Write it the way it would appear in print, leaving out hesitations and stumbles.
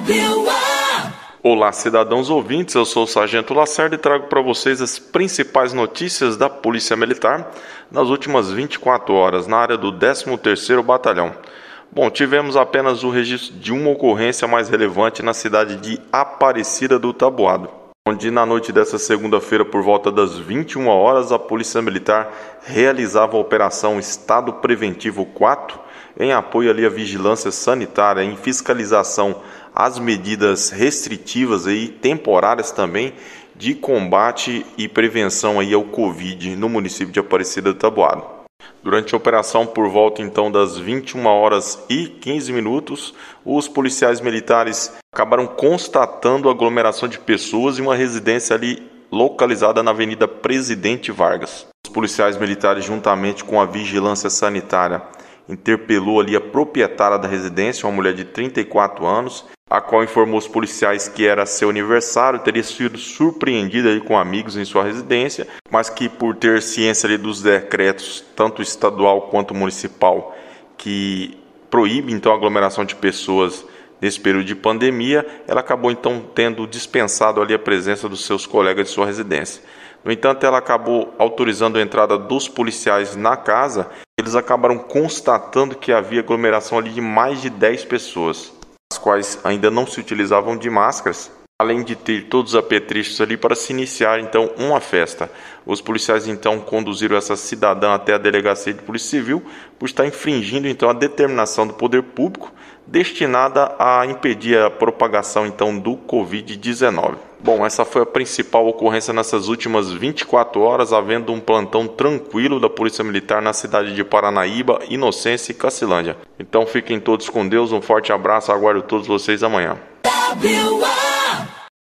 Olá, cidadãos ouvintes, eu sou o Sargento Lacerda e trago para vocês as principais notícias da Polícia Militar nas últimas 24 horas, na área do 13º Batalhão. Bom, tivemos apenas o registro de uma ocorrência mais relevante na cidade de Aparecida do Taboado, onde na noite dessa segunda-feira, por volta das 21 horas, a Polícia Militar realizava a Operação Estado Preventivo 4, em apoio ali à vigilância sanitária, em fiscalização às medidas restritivas e temporárias também de combate e prevenção aí ao Covid no município de Aparecida do Taboado. Durante a operação, por volta então das 21 horas e 15 minutos, os policiais militares acabaram constatando a aglomeração de pessoas em uma residência ali localizada na Avenida Presidente Vargas. Os policiais militares, juntamente com a vigilância sanitária, interpelou ali a proprietária da residência, uma mulher de 34 anos, a qual informou os policiais que era seu aniversário, teria sido surpreendida aí com amigos em sua residência, mas que por ter ciência ali dos decretos, tanto estadual quanto municipal, que proíbe então a aglomeração de pessoas nesse período de pandemia, ela acabou então tendo dispensado ali a presença dos seus colegas de sua residência. No entanto, ela acabou autorizando a entrada dos policiais na casa. Eles acabaram constatando que havia aglomeração ali de mais de 10 pessoas, as quais ainda não se utilizavam de máscaras, além de ter todos os apetrechos ali para se iniciar então uma festa. Os policiais então conduziram essa cidadã até a delegacia de Polícia Civil por estar infringindo então a determinação do poder público destinada a impedir a propagação então do Covid-19. Bom, essa foi a principal ocorrência nessas últimas 24 horas, havendo um plantão tranquilo da Polícia Militar na cidade de Paranaíba, Inocência e Cacilândia. Então fiquem todos com Deus, um forte abraço, aguardo todos vocês amanhã.